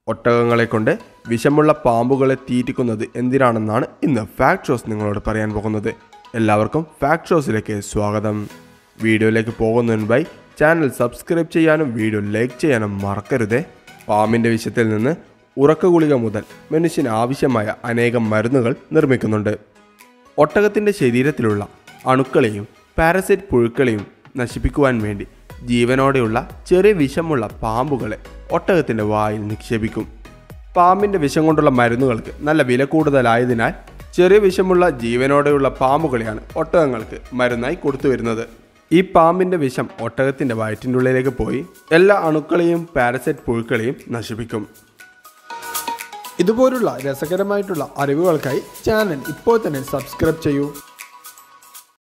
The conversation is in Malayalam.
ഒട്ടകങ്ങളെ കൊണ്ട് വിഷമുള്ള പാമ്പുകളെ തീറ്റിക്കുന്നത് എന്തിനാണെന്നാണ് ഇന്ന് ഫാക്ട് ഷോസ് നിങ്ങളോട് പറയാൻ പോകുന്നത്. എല്ലാവർക്കും ഫാക്ട് ഷോസിലേക്ക് സ്വാഗതം. വീഡിയോയിലേക്ക് പോകുന്നതിന് മുൻപായി ചാനൽ സബ്സ്ക്രൈബ് ചെയ്യാനും വീഡിയോ ലൈക്ക് ചെയ്യാനും മറക്കരുതേ. പാമ്പിൻ്റെ വിഷത്തിൽ നിന്ന് ഉറക്ക ഗുളിക മുതൽ മനുഷ്യന് ആവശ്യമായ അനേകം മരുന്നുകൾ നിർമ്മിക്കുന്നുണ്ട്. ഒട്ടകത്തിൻ്റെ ശരീരത്തിലുള്ള അണുക്കളെയും പാരസൈറ്റ് പുഴുക്കളെയും നശിപ്പിക്കുവാൻ വേണ്ടി ജീവനോടെയുള്ള ചെറിയ വിഷമുള്ള പാമ്പുകളെ ഒട്ടകത്തിൻ്റെ വായിൽ നിക്ഷേപിക്കും. പാമ്പിൻ്റെ വിഷം കൊണ്ടുള്ള മരുന്നുകൾക്ക് നല്ല വില കൂടുതലായതിനാൽ ചെറിയ വിഷമുള്ള ജീവനോടെയുള്ള പാമ്പുകളെയാണ് ഒട്ടകങ്ങൾക്ക് മരുന്നായി കൊടുത്തു വരുന്നത്. ഈ പാമ്പിൻ്റെ വിഷം ഒട്ടകത്തിൻ്റെ വയറ്റിൻ്റെ ഉള്ളിലേക്ക് പോയി എല്ലാ അണുക്കളെയും പാരസൈറ്റ് പുഴുക്കളെയും നശിപ്പിക്കും. ഇതുപോലുള്ള രസകരമായിട്ടുള്ള അറിവുകൾക്കായി ചാനൽ ഇപ്പോൾ തന്നെ സബ്സ്ക്രൈബ് ചെയ്യൂ.